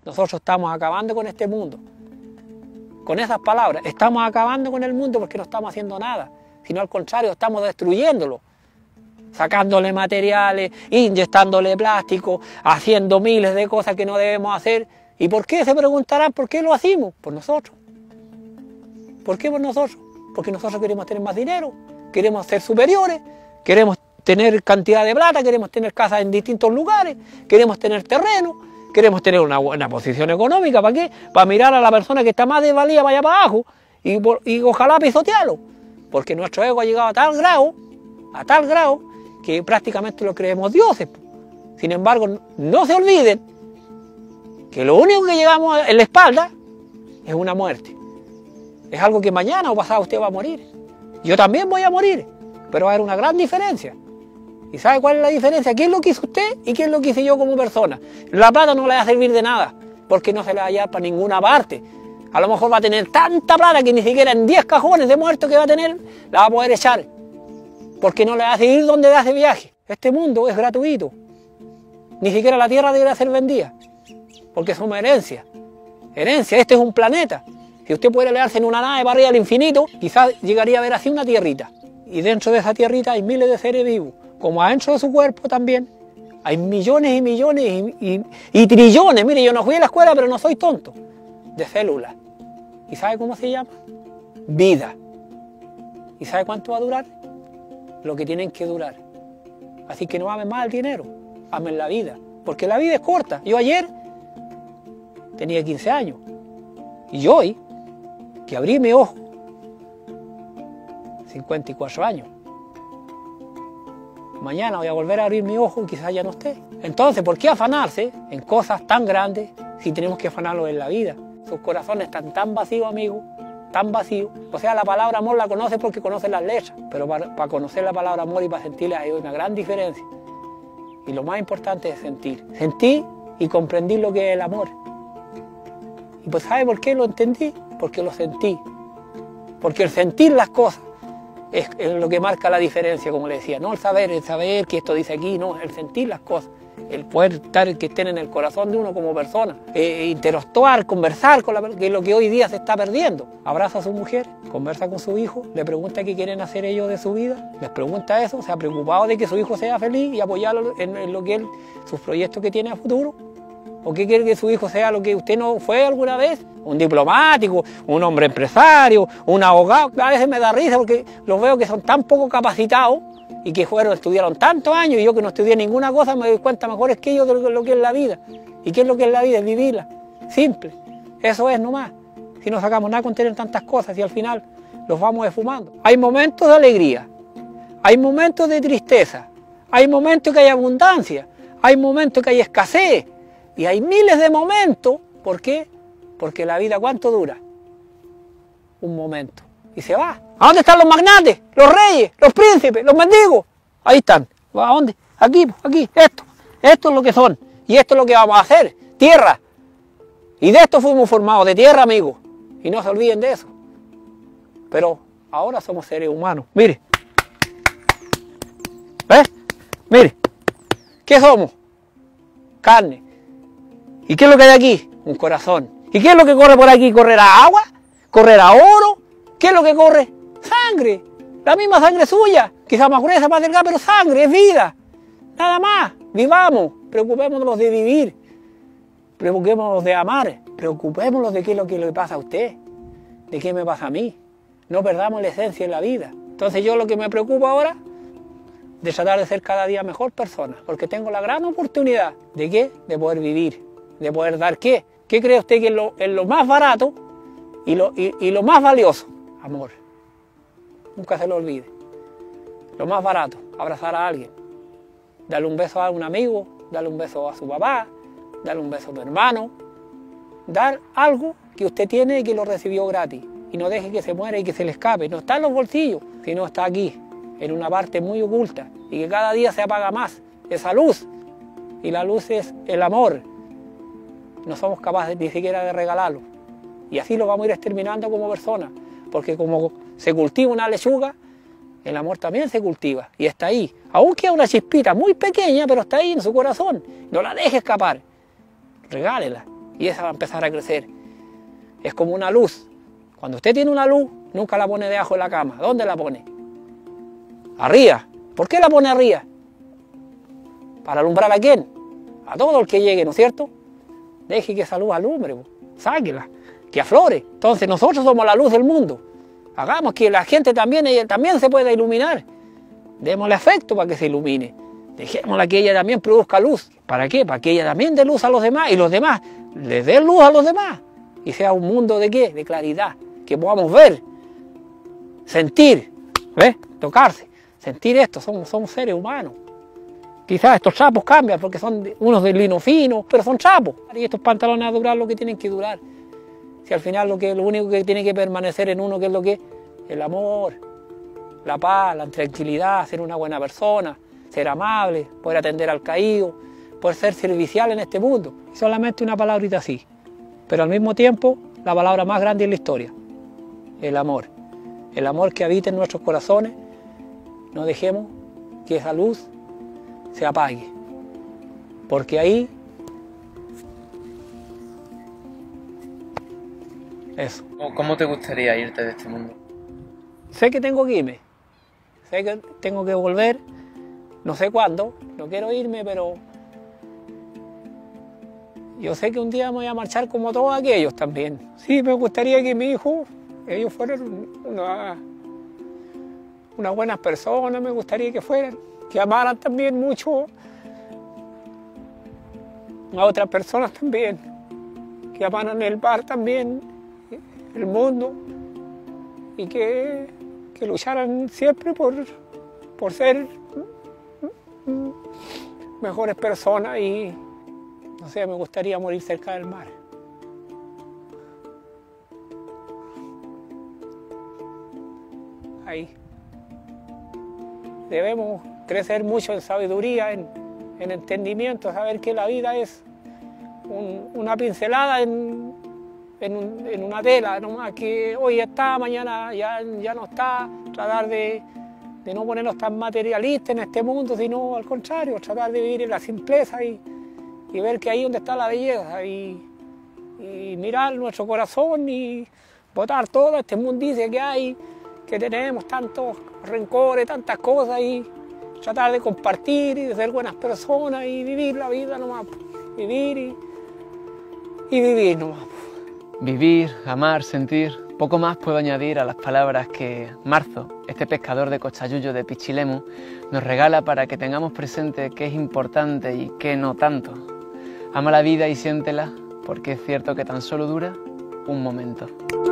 Nosotros estamos acabando con este mundo. Con esas palabras, estamos acabando con el mundo porque no estamos haciendo nada, sino al contrario, estamos destruyéndolo, sacándole materiales, inyectándole plástico, haciendo miles de cosas que no debemos hacer. ¿Y por qué? Se preguntarán, ¿por qué lo hacemos? Por nosotros. ¿Por qué por nosotros? Porque nosotros queremos tener más dinero, queremos ser superiores, queremos tener cantidad de plata, queremos tener casas en distintos lugares, queremos tener terreno, queremos tener una buena posición económica. ¿Para qué? Para mirar a la persona que está más desvalida para allá para abajo y ojalá pisotearlo. Porque nuestro ego ha llegado a tal grado, que prácticamente lo creemos dioses. Sin embargo, no se olviden que lo único que llevamos en la espalda es una muerte. Es algo que mañana o pasado usted va a morir. Yo también voy a morir, pero va a haber una gran diferencia. ¿Y sabe cuál es la diferencia? ¿Qué es lo que hizo usted y qué es lo que hice yo como persona? La plata no le va a servir de nada, porque no se le va a hallar para ninguna parte. A lo mejor va a tener tanta plata que ni siquiera en 10 cajones de muertos que va a tener, la va a poder echar. Porque no le va a seguir donde hace viaje. Este mundo es gratuito. Ni siquiera la tierra debería ser vendida, porque somos herencia. Herencia, este es un planeta. Si usted pudiera elevarse en una nave para arriba al infinito, quizás llegaría a ver así una tierrita. Y dentro de esa tierrita hay miles de seres vivos. Como adentro de su cuerpo también hay millones y millones y trillones. Mire, yo no fui a la escuela, pero no soy tonto. De células. ¿Y sabe cómo se llama? Vida. ¿Y sabe cuánto va a durar? Lo que tienen que durar. Así que no amen más el dinero, amen la vida. Porque la vida es corta. Yo ayer tenía 15 años. Y hoy, que abrí mi ojo, 54 años. Mañana voy a volver a abrir mi ojo y quizás ya no esté. Entonces, ¿por qué afanarse en cosas tan grandes si tenemos que afanarlo en la vida? Sus corazones están tan vacíos, amigos, tan vacíos. O sea, la palabra amor la conoce porque conoce las letras, pero para conocer la palabra amor y para sentirla hay una gran diferencia. Y lo más importante es sentir. Sentí y comprendí lo que es el amor. Y pues, ¿sabe por qué lo entendí? Porque lo sentí. Porque el sentir las cosas es lo que marca la diferencia, como le decía. No el saber que esto dice aquí, no, el sentir las cosas. El poder estar, que estén en el corazón de uno como persona. Interactuar, conversar, que es lo que hoy día se está perdiendo. Abraza a su mujer, conversa con su hijo, le pregunta qué quieren hacer ellos de su vida. Les pregunta eso, se ha preocupado de que su hijo sea feliz y apoyarlo en lo que él, sus proyectos que tiene a futuro. ¿O qué quiere que su hijo sea lo que usted no fue alguna vez? Un diplomático, un hombre empresario, un abogado. A veces me da risa porque los veo que son tan poco capacitados y que estudiaron tantos años y yo que no estudié ninguna cosa me doy cuenta mejor es que ellos de lo que es la vida. ¿Y qué es lo que es la vida? Es vivirla. Simple. Eso es nomás. Si no sacamos nada con tener tantas cosas y al final los vamos esfumando. Hay momentos de alegría, hay momentos de tristeza, hay momentos que hay abundancia, hay momentos que hay escasez. Y hay miles de momentos. ¿Por qué? Porque la vida, ¿cuánto dura? Un momento. Y se va. ¿A dónde están los magnates? Los reyes, los príncipes, los mendigos. Ahí están. ¿A dónde? Aquí, aquí. Esto. Esto es lo que son. Y esto es lo que vamos a hacer. Tierra. Y de esto fuimos formados. De tierra, amigos. Y no se olviden de eso. Pero ahora somos seres humanos. Mire. ¿Ves? Mire. ¿Qué somos? Carne. ¿Y qué es lo que hay aquí? Un corazón. ¿Y qué es lo que corre por aquí? ¿Correrá agua? ¿Correrá oro? ¿Qué es lo que corre? Sangre. La misma sangre suya. Quizás más gruesa, más delgada, pero sangre, es vida. Nada más. Vivamos. Preocupémonos de vivir. Preocupémonos de amar. Preocupémonos de qué es lo que le pasa a usted. De qué me pasa a mí. No perdamos la esencia en la vida. Entonces yo lo que me preocupa ahora de tratar de ser cada día mejor persona. Porque tengo la gran oportunidad. ¿De qué? De poder vivir. De poder dar ¿qué? ¿Qué cree usted que es lo más barato y lo más valioso? Amor. Nunca se lo olvide. Lo más barato, abrazar a alguien. Darle un beso a un amigo, darle un beso a su papá, darle un beso a tu hermano. Dar algo que usted tiene y que lo recibió gratis. Y no deje que se muera y que se le escape. No está en los bolsillos, sino está aquí, en una parte muy oculta. Y que cada día se apaga más esa luz. Y la luz es el amor. No somos capaces ni siquiera de regalarlo. Y así lo vamos a ir exterminando como personas. Porque como se cultiva una lechuga, el amor también se cultiva. Y está ahí. Aún queda una chispita muy pequeña, pero está ahí en su corazón. No la deje escapar. Regálela. y esa va a empezar a crecer. Es como una luz. Cuando usted tiene una luz, nunca la pone debajo de la cama. ¿Dónde la pone? Arriba. ¿Por qué la pone arriba? ¿Para alumbrar a quién? A todo el que llegue, ¿no es cierto? Deje que esa luz alumbre, sáquela, que aflore. Entonces nosotros somos la luz del mundo. Hagamos que la gente también se pueda iluminar. Démosle afecto para que se ilumine. Dejémosla que ella también produzca luz. ¿Para qué? Para que ella también dé luz a los demás y los demás les den luz a los demás. Y sea un mundo de ¿qué? De claridad. Que podamos ver, sentir, ¿ves? Tocarse, sentir esto. Somos seres humanos. Quizás estos trapos cambian porque son unos de lino fino, pero son trapos. Y estos pantalones a durar lo que tienen que durar. Si al final lo único que tiene que permanecer en uno, ¿qué es lo que es? El amor, la paz, la tranquilidad, ser una buena persona, ser amable, poder atender al caído, poder ser servicial en este mundo. Y solamente una palabrita así, pero al mismo tiempo la palabra más grande en la historia, el amor. El amor que habita en nuestros corazones, no dejemos que esa luz se apague, porque ahí, eso. ¿Cómo te gustaría irte de este mundo? Sé que tengo que irme, sé que tengo que volver, no sé cuándo, no quiero irme, pero yo sé que un día me voy a marchar como todos aquellos también. Sí, me gustaría que mi hijo, ellos fueran unas buenas personas, me gustaría que fueran, que amaran también mucho a otras personas también, que amaran el bar también, el mundo, y que lucharan siempre por ser mejores personas y, no sé, me gustaría morir cerca del mar. Ahí. Debemos crecer mucho en sabiduría, en entendimiento, saber que la vida es una pincelada en una tela, nomás que hoy está, mañana ya no está. Tratar de no ponernos tan materialistas en este mundo, sino al contrario, tratar de vivir en la simpleza y ver que ahí donde está la belleza y mirar nuestro corazón y botar todo este mundice que hay, que tenemos tantos rencores, tantas cosas, y tratar de compartir y de ser buenas personas y vivir la vida nomás, vivir y vivir nomás. Vivir, amar, sentir. Poco más puedo añadir a las palabras que Marzo, este pescador de Cochayuyo de Pichilemu, nos regala para que tengamos presente qué es importante y qué no tanto. Ama la vida y siéntela, porque es cierto que tan solo dura un momento.